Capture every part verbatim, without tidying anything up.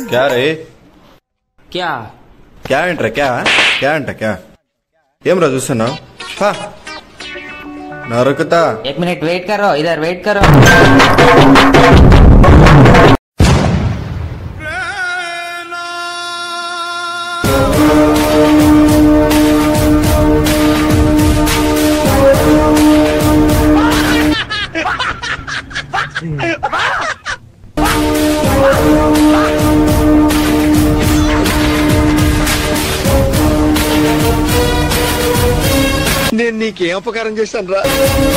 क्या रे क्या क्या ఏంట్రా क्या क्या అంట क्या ఏం రా చూస్తున్నావు నరుకుతా एक मिनट वेट करो इधर वेट करो నేను నీకేం ఉపకారం చేశాను రా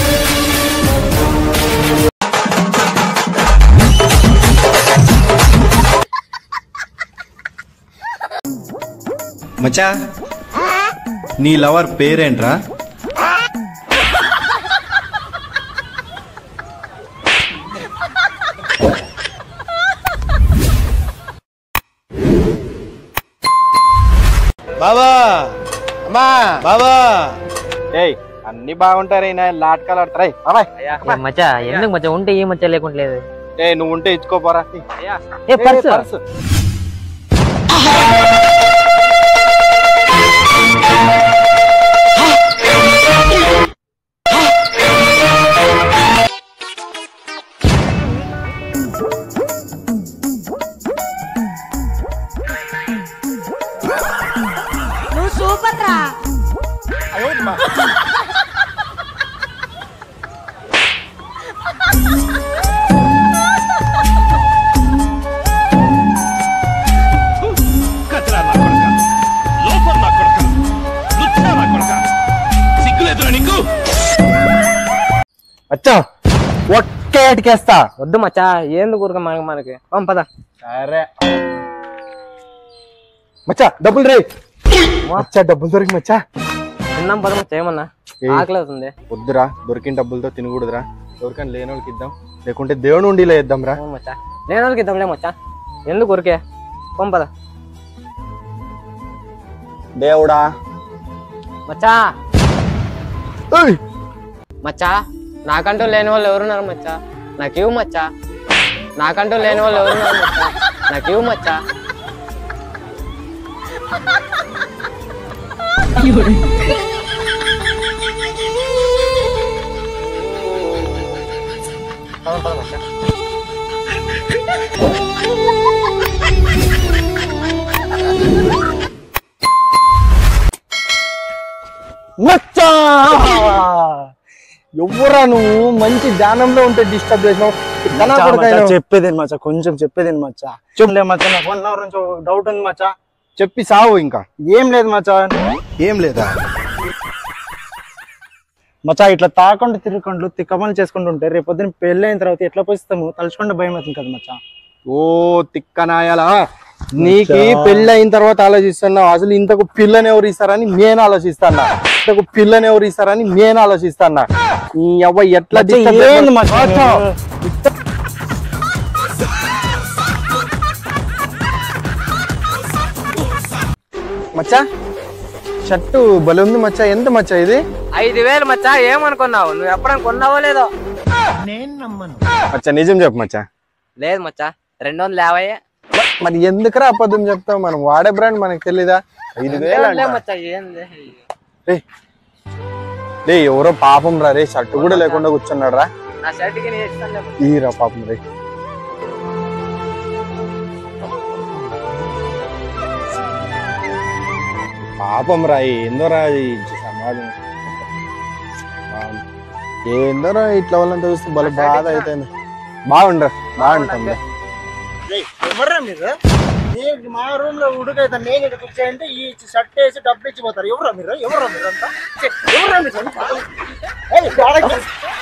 మచ్చా నీ లవర్ పేరేంట్రా బాబా అమ్మా బాబా ఏయ్ అన్ని బాగుంటారు నాటకాలు ఆడతారా బాబాయ్ మచ్చా ఎందుకు మచ్చా ఉంటే ఏ మచ్చా లేకుంటలేదు ఏ నువ్వు ఉంటే ఇచ్చుకోపోరా ఏ పర్స్ నువ్వు సూపర్ రా అచ్చా ఒకే అటుకేస్తా వద్దు మచ్చా ఏంది కూరక మనకి మనకి పద సరే మచ్చా డబ్బులు రే మచ్చా డబ్బులు దొరికి మచ్చా తిన్నాం పద మచ్చా ఏమన్నా ఆకలి అవుతుంది వద్దురా దొరికిన డబ్బులతో తినకూడదురా ఎవరికైనా లేని వాళ్ళకి ఇద్దాం లేకుంటే దేవుని ఉండిలో ఇద్దాం రా మచ్చా లేని వాళ్ళకి ఇద్దాంలే మచ్చా ఎందుకు ఊరికే పంపద దేవుడా మచ్చా మచ్చా నాకంటూ లేని వాళ్ళు ఎవరున్నారు మచ్చా నాకు ఇవ్వు మచ్చా నాకంటూ లేని వాళ్ళు ఎవరున్నారు మచ్చా నాకు ఇవ్వు మచ్చా మచ్చా ఎవరా నువ్వు మంచి ధ్యానంలో ఉంటే డిస్టర్బ్ చేసినావు చెప్పేది మచ్చా కొంచెం చెప్పేది మచ్చా చెప్పలే మచ్చా నాకు వన్ అవర్ నుంచి డౌట్ ఉంది మచ్చా చెప్పి సావు ఇంకా ఏం లేదు మచ్చా ఏం లేదా మచ్చా ఇట్లా తాకుండా తిరుగుకుంటూ తిక్కమని చేసుకుంటుంటే రేపు పొద్దున పెళ్ళి అయిన తర్వాత ఎట్లా పోయిస్తాము తలుచుకుంటే భయం అవుతుంది కదా మచ్చా ఓ తిక్కనాయాలా నీకి పెళ్ళి అయిన తర్వాత ఆలోచిస్తున్నావు అసలు ఇంతకు పిల్లని ఎవరు ఇస్తారని నేను ఆలోచిస్తానా ఇంతకు పిల్లని ఎవరు ఇస్తారని నేను ఆలోచిస్తానా ఈ అవ్వ ఎట్లా మచ్చా షర్టు బలి ఉంది మచ్చా ఎంత మచ్చా ఇది ఐదు వేలు మచ్చా ఏమనుకున్నావు నువ్వు ఎప్పుడైనా కొన్నావో లేదో మచ్చా నిజం చెప్పు మచ్చా లేదు మచ్చా రెండు వందలు యాభై మరి ఎందుకురా అబద్ధం చెప్తావు మనం వాడే బ్రాండ్ మనకు తెలీదా ఐదు వేలు మచ్చా ఏంది రే ఎవరో పాపం రా రే షర్టు కూడా లేకుండా కూర్చున్నాడు రా నా షర్ట్కి నేను ఇస్తాను ఈ రా పాపం రే పాపం రా ఏందో రా సమాజం ఏందో రా ఇట్లా వాళ్ళని చూస్తే బల బాధ అవుతుంది బాగుండ్రా బాగుంటుంది ఎవర్రా మీరు మా రూమ్ లో ఉడుకైతే నేను ఇక్కడ కూర్చోంటే ఈ షర్ట్ వేసి డబ్బులు ఇచ్చిపోతారు ఎవరా మీరు ఎవరా మీరు అంతా ఎవరా మీరు